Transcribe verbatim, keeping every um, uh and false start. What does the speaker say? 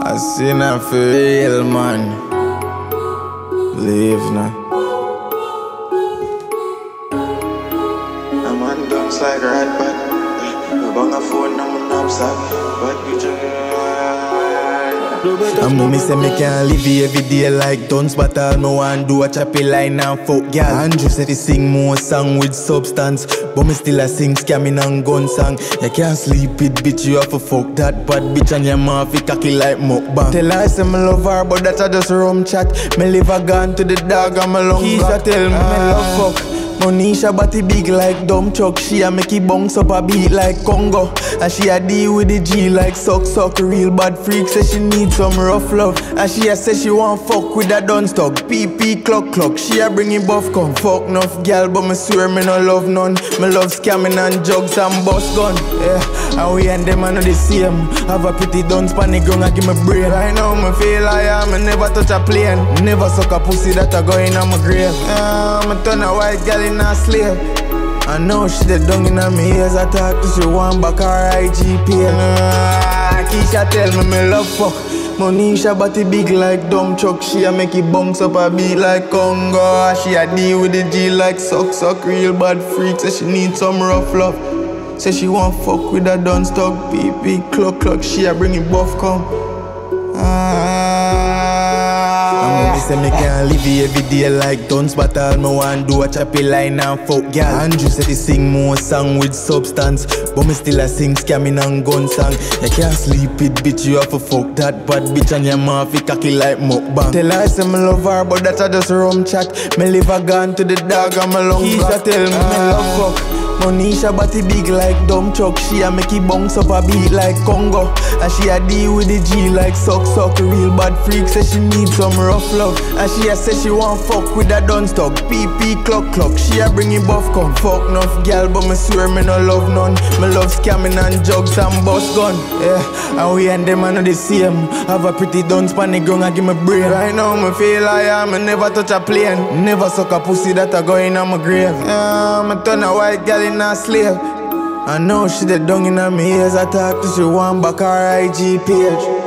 I seen her for real, man. Leave now. I'm on guns like rat, but I'm on a phone, I'm on upside. But bitch, and mommy say me can't live here every day like dons, but all me want do a choppy line and fuck girl. Andrew said he sing more song with substance, but me still a sing scamming and gun song. You can't sleep with bitch, you have to fuck that bad bitch and your mouth fi cocky like mukbang. Tell her I say me love her, but that a just rum chat. Me live a gun to the dog and my lungs. Keisha tell me me love fuck. Monisha body big like dumb chuck. She a make it bounce up a beat like Congo. And she a deal with the G like suck suck. Real bad freak say she need some rough love. And she a say she want fuck with a dun stock. P P clock clock. She a bring it buff come. Fuck enough girl but me swear me no love none. Me love scamming and drugs and bust gun. Yeah, and we and them are not the same. Have a pretty dun span the ground and give me brain. Right now me feel like I am. Me never touch a plane. Never suck a pussy that a go in on my grave. Yeah, me turn a white girl in a slave. I know she dead down in her ears. I talk to she want back her I G P. uh, Keisha tell me me love fuck. Monisha body big like dumb chuck. She a make it bounce up a beat like Congo. She a deal with the G like suck suck. Real bad freak say she need some rough love. Say she want fuck with a dun stock. P P clock clock. She a bring it buff come. Ah, say me can't live here every day like dons, but all me want do a choppy line and fuck girl. Andrew said he sing more song with substance, but me still a sing scamming and gun song. You can't sleep with bitch, you have to fuck that bad bitch and your mouth fi cocky like mukbang. Tell her I say me love her, but that a just rum chat. Me live a gun to the dog and my lungs. Keisha tell me me love fuck. Monisha body big like dumb chuck. She a make it bounce up a beat like Congo. And she a deal with the G like suck suck. Real bad freak say she need some rough love. And she a say she want fuck with a dun stock. P P clock clock. She a bring it buff come. Fuck enough girl but me swear me no love none. Me love scamming and drugs and bust gun. Yeah, and we and them are not the same. Have a pretty dun span the ground and give me brain. Right now me feel like I am. Me never touch a plane. Never suck a pussy that a go in on my grave. Yeah, me turn a white girl in a slave. I know she dead down in her ears. I talk to she want back her I G page.